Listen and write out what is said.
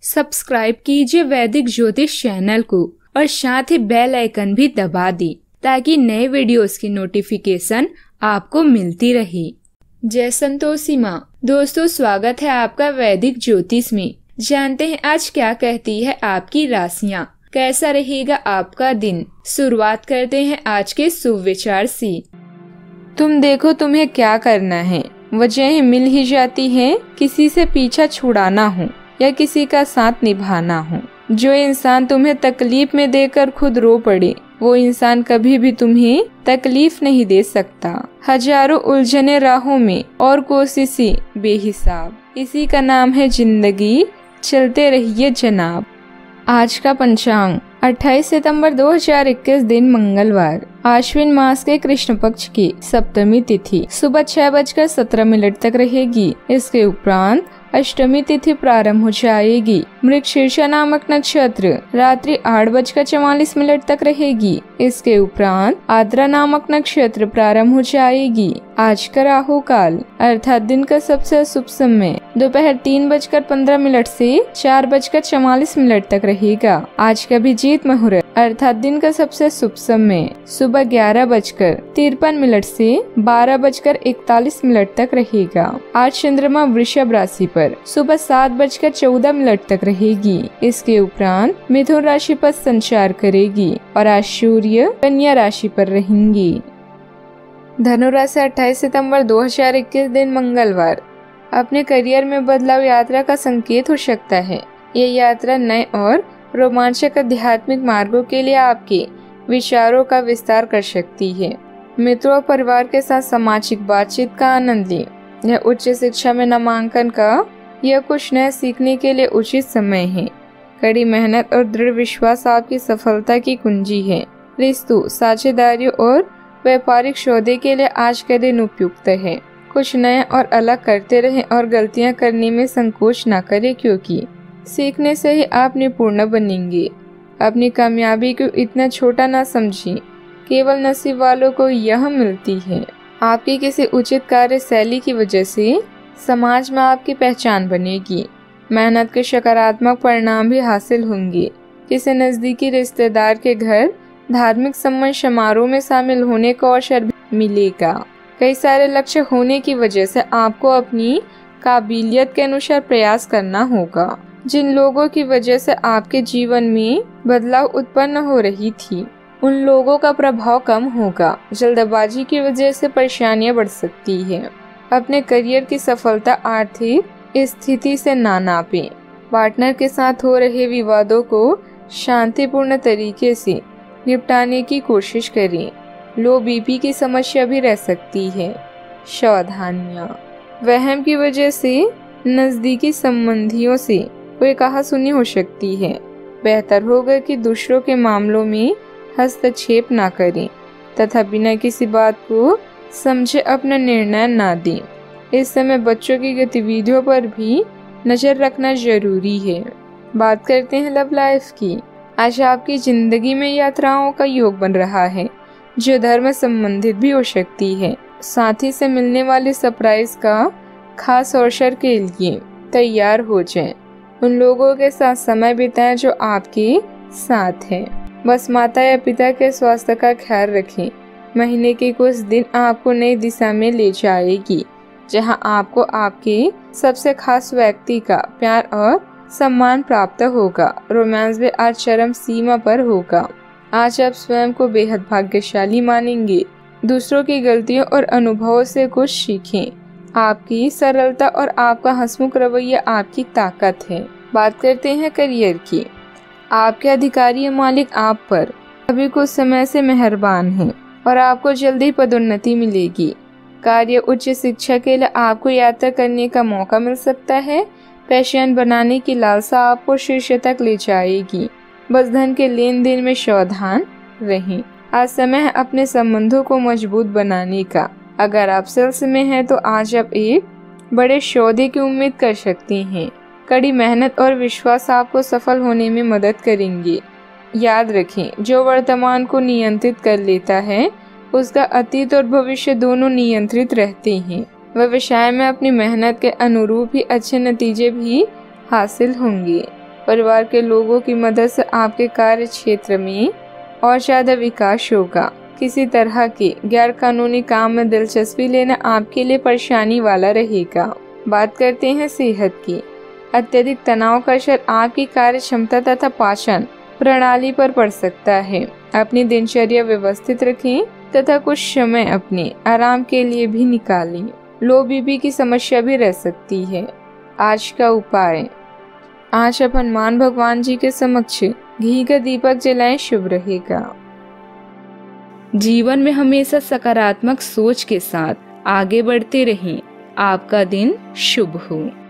Subscribe कीजिए वैदिक ज्योतिष चैनल को और साथ ही बेल आइकन भी दबा दी ताकि नए वीडियोस की नोटिफिकेशन आपको मिलती रहे। जय संतोषी माँ। दोस्तों, स्वागत है आपका वैदिक ज्योतिष में। जानते हैं आज क्या कहती है आपकी राशियाँ, कैसा रहेगा आपका दिन। शुरुआत करते हैं आज के शुभ विचार से। तुम देखो तुम्हें क्या करना है, वजह मिल ही जाती है। किसी से पीछा छुड़ाना हो या किसी का साथ निभाना हो। जो इंसान तुम्हें तकलीफ में देकर खुद रो पड़े, वो इंसान कभी भी तुम्हें तकलीफ नहीं दे सकता। हजारों उलझने राहों में और कोशिशें बेहिसाब, इसी का नाम है जिंदगी। चलते रहिए जनाब। आज का पंचांग 28 सितंबर 2021 दिन मंगलवार, आश्विन मास के कृष्ण पक्ष की सप्तमी तिथि सुबह 6:17 तक रहेगी। इसके उपरांत अष्टमी तिथि प्रारंभ हो जाएगी। मृगशीर्षा नामक नक्षत्र रात्रि 8:44 तक रहेगी। इसके उपरांत आद्रा नामक नक्षत्र प्रारंभ हो जाएगी। आज का राहु काल अर्थात दिन का सबसे शुभ समय दोपहर 3:15 से 4:44 तक रहेगा। आज का अभिजीत मुहूर्त अर्थात दिन का सबसे शुभ समय सुबह 11:53 से 12:41 तक रहेगा। आज चंद्रमा वृषभ राशि पर सुबह 7:14 तक रहेगी। इसके उपरांत मिथुन राशि पर संचार करेगी और आज सूर्य कन्या राशि पर रहेंगी। धनु राशि 28 सितंबर 2021 दिन मंगलवार, अपने करियर में बदलाव यात्रा का संकेत हो सकता है। ये यात्रा नए और रोमांचक आध्यात्मिक मार्गों के लिए आपके विचारों का विस्तार कर सकती है। मित्रों और परिवार के साथ सामाजिक बातचीत का आनंद लें। यह उच्च शिक्षा में नामांकन का यह कुछ नया सीखने के लिए उचित समय है। कड़ी मेहनत और दृढ़ विश्वास आपकी सफलता की कुंजी है। रिश्तों, साझेदारियों और व्यापारिक सौदे के लिए आज का दिन उपयुक्त है। कुछ नया और अलग करते रहें और गलतियां करने में संकोच न करें, क्योंकि सीखने से ही आप निपुण बनेंगे। अपनी कामयाबी को इतना छोटा ना समझें, केवल नसीब वालों को यह मिलती है। आपकी किसी उचित कार्य शैली की वजह से समाज में आपकी पहचान बनेगी। मेहनत के सकारात्मक परिणाम भी हासिल होंगे। किसी नजदीकी रिश्तेदार के घर धार्मिक सम्मान समारोह में शामिल होने का अवसर भी मिलेगा। कई सारे लक्ष्य होने की वजह से आपको अपनी काबिलियत के अनुसार प्रयास करना होगा। जिन लोगों की वजह से आपके जीवन में बदलाव उत्पन्न हो रही थी, उन लोगों का प्रभाव कम होगा। जल्दबाजी की वजह से परेशानियां बढ़ सकती है। अपने करियर की सफलता आर्थिक स्थिति से ना नापें। पार्टनर के साथ हो रहे विवादों को शांतिपूर्ण तरीके से निपटाने की कोशिश करें। लो बीपी की समस्या भी रह सकती है। सावधानियां, वहम की वजह से नजदीकी संबंधियों से कोई कहासुनी हो सकती है। बेहतर होगा कि दूसरों के मामलों में हस्तक्षेप ना करें तथा बिना किसी बात को समझे अपना निर्णय ना दें। इस समय बच्चों की गतिविधियों पर भी नजर रखना जरूरी है। बात करते हैं लव लाइफ की। आज आपकी जिंदगी में यात्राओं का योग बन रहा है, जो धर्म संबंधित भी हो सकती है। साथी से मिलने वाले सरप्राइज का खास अवसर के लिए तैयार हो जाएं। उन लोगों के साथ समय बिताएं जो आपके साथ हैं। बस माता या पिता के स्वास्थ्य का ख्याल रखें। महीने के कुछ दिन आपको नई दिशा में ले जाएगी, जहां आपको आपके सबसे खास व्यक्ति का प्यार और सम्मान प्राप्त होगा। रोमांस भी आज चरम सीमा पर होगा। आज आप स्वयं को बेहद भाग्यशाली मानेंगे। दूसरों की गलतियों और अनुभवों से कुछ सीखें। आपकी सरलता और आपका हंसमुख रवैया आपकी ताकत है। बात करते हैं करियर की। आपके अधिकारी या मालिक आप पर अभी कुछ समय से मेहरबान हैं और आपको जल्दी पदोन्नति मिलेगी। कार्य उच्च शिक्षा के लिए आपको यात्रा करने का मौका मिल सकता है। पैशन बनाने की लालसा आपको शीर्ष तक ले जाएगी। बस धन के लेन देन में सावधान रहें। आज समय है अपने संबंधों को मजबूत बनाने का। अगर आप सेल्स में हैं तो आज आप एक बड़े सौदे की उम्मीद कर सकते हैं। कड़ी मेहनत और विश्वास आपको सफल होने में मदद करेंगे। याद रखें, जो वर्तमान को नियंत्रित कर लेता है उसका अतीत और भविष्य दोनों नियंत्रित रहते हैं। व्यवसाय में अपनी मेहनत के अनुरूप ही अच्छे नतीजे भी हासिल होंगे। परिवार के लोगों की मदद से आपके कार्य क्षेत्र में और ज्यादा विकास होगा। किसी तरह के गैर कानूनी काम में दिलचस्पी लेना आपके लिए परेशानी वाला रहेगा। बात करते हैं सेहत की। अत्यधिक तनाव का असर आपकी कार्य क्षमता तथा पाचन प्रणाली पर पड़ सकता है। अपनी दिनचर्या व्यवस्थित रखें तथा कुछ समय अपने आराम के लिए भी निकालें। लो बीपी की समस्या भी रह सकती है। आज का उपाय, आज आप हनुमान भगवान जी के समक्ष घी का दीपक जलाएं, शुभ रहेगा। जीवन में हमेशा सकारात्मक सोच के साथ आगे बढ़ते रहें। आपका दिन शुभ हो।